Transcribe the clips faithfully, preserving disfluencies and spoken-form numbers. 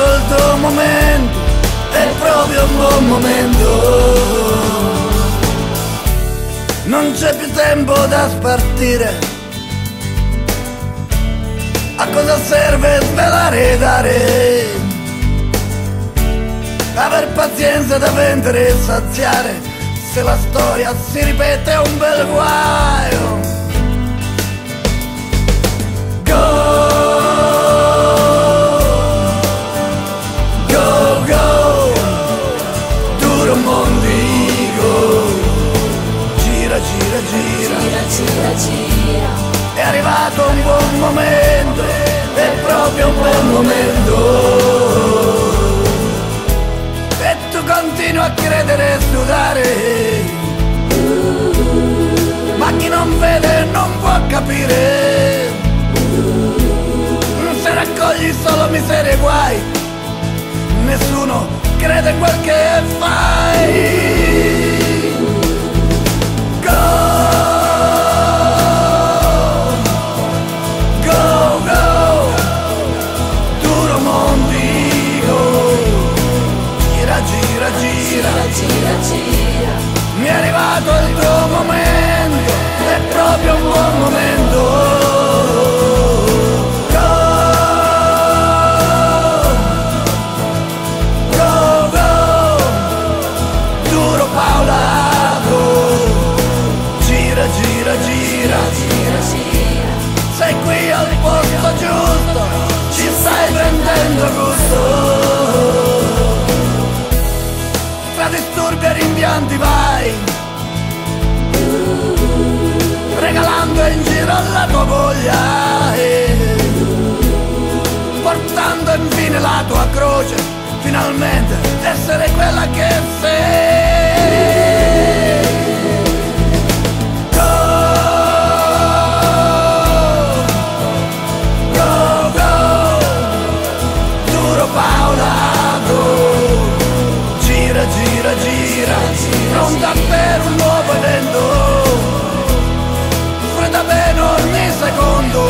il tuo momento, è proprio un buon momento. Non c'è più tempo da spartire. A cosa serve svelare e dare? Aver pazienza da vendere e saziare. Se la storia si ripete è un bel guaio. Go, go, go, duro mondigo. Gira, gira, gira, gira, gira, gira. È arrivato un buon momento, è proprio un buon momento. E tu continui a credere e sudare, ma chi non vede non può capire. Se raccogli solo miseria e guai, nessuno crede in quel che fai. Gira, gira, gira. Mi è arrivato il tuo momento, è proprio un buon momento. Go, go, go, duro Paolato. Gira, gira, gira, gira, gira. Sei qui al posto giusto, ci stai prendendo gusto. Tra disturbi e rimpianti vai, regalando in giro la tua voglia e portando infine la tua croce, finalmente essere quella che sei. Go, go, go, duro Paolato. Gira, gira, gira, pronta per un nuovo evento. Fredda bene ogni secondo.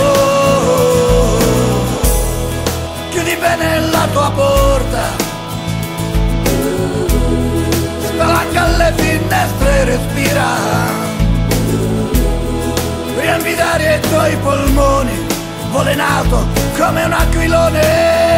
Chiudi bene la tua porta, spalanca le finestre e respira. Riempi d'aria i tuoi polmoni, volo in alto come un aquilone.